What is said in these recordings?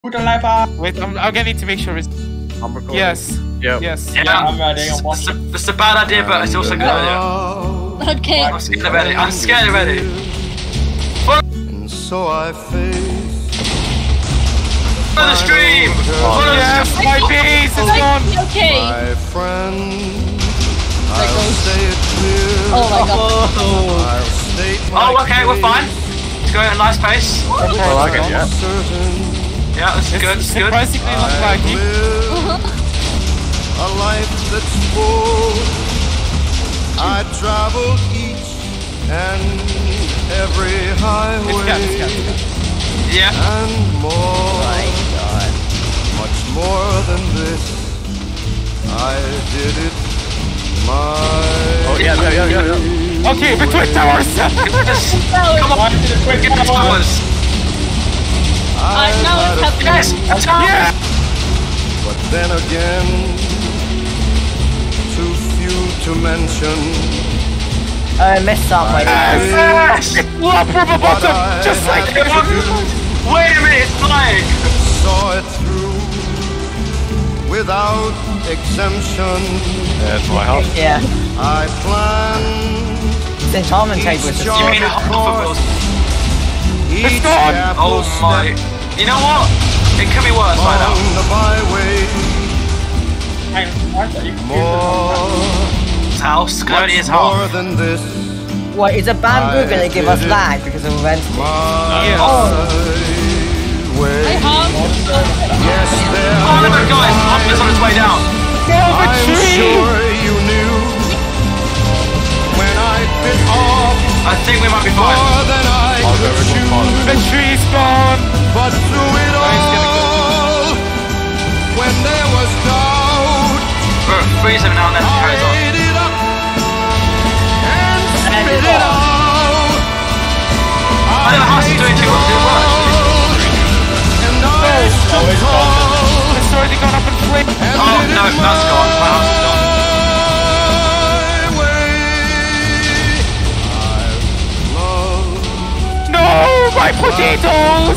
Wait, I'm gonna need to make sure it's. I'm recording. Yes. Yep. Yes. Yeah, I'm ready. I'm watching. It's a bad idea, but it's also a good idea. Okay. I'm scared already. I'm scared already. And so I face Follow the stream! Follow the Yes, stream! my base is gone. Okay. my friend. I'll say it clear. Oh my god. I'll state my Oh, okay, we're fine. It's going at a nice pace. I like it, yeah. certain Yeah, this is good. This is good. Surprisingly not I laggy. live a life that's full. I travel each and every highway Yeah. and more. Much more than this. I did it my Oh, yeah. Okay, the Twin Towers. Come on. Get the towers. I now had it's a happening. Yes. few, Yeah. but then again, too few to mention. I messed up my Yes. Love from the bottom, just like had him. to do, Wait a minute, it's flying. saw it through without exemption. That's my house. Yeah. I planned Since Harmon Table was each just You mean job, half of us? each gone. Oh careful my. step You know what? It could be worse right now. on the byway. More, His house. Could only his more house. than this. What, is a bamboo gonna give us lag because of events? My way. Hi, Hom. Yes, there Oh, look at guys. Hopper's on his way down. I'm sure you knew when I bit off I think we might be fine. more than I could The chew. tree's gone. But through it all, when there was doubt, We're freezing now and then. It I carries on. ate it up and spit it out. I know the house is doing too much. It's worse. And I stood tall It's already gone up in flames. and Oh did no, it that's gone. My house is gone. my way. I've loved No, my potatoes.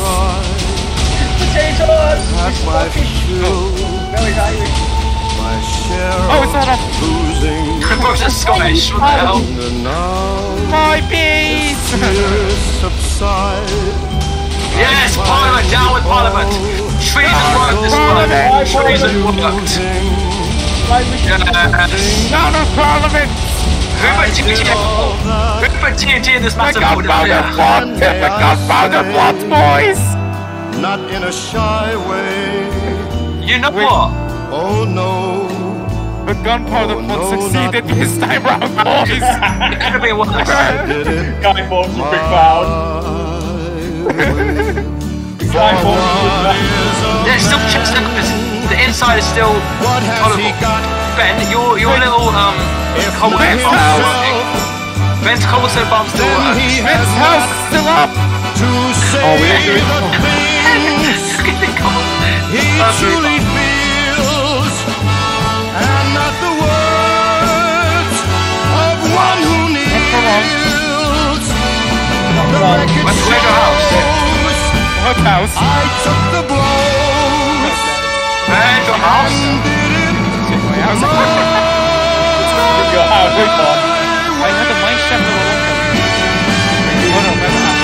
had my fill, my share Oh, it's not of up. losing, Brooks is Scottish. What the hell? and now My base. tears subside. Yes, Parliament. Down with Parliament. Treason worked this one. Treason worked. Yes. Down on Parliament. Who put TNT? Who put TNT in this The massive gunpowder plot. The gunpowder plot, boys. Not in a shy way. You know what? Oh no. The gunpowder Oh, plot no, succeeded not this time round, boys. It could have been worse. I did it Guy Fawkes is big cloud. Guy Fawkes is big There's still chips in this. The inside is still What has he tolerable. got? Ben, your little If cobblestone not farm still himself, working. Ben's cobblestone farm still then working. he This has house got is still up. to say we didn't do it. the things he truly feels, and not the words of one who kneels. The wreckage Where's your house? shows What house? I took the blows Ben, your house? and did it My house. Your house is gone. I had a mine shaft all over. Oh no, that's not.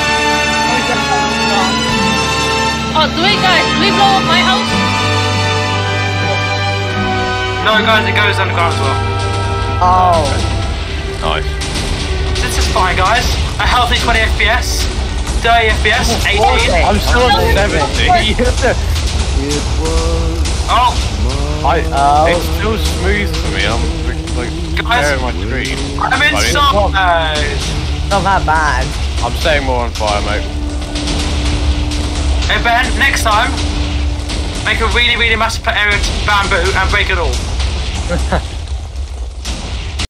Oh, do we blow up my house? No, it goes underground as well. Oh. Nice. This is fine, guys. A healthy 20 FPS. 30 FPS. 18. I'm still at 70. It was Oh, It's still smooth for me. I'm like comparing my screen. I'm inside. Not that bad. I'm staying more on fire, mate. Hey Ben, next time, make a really, really massive area of bamboo and break it all.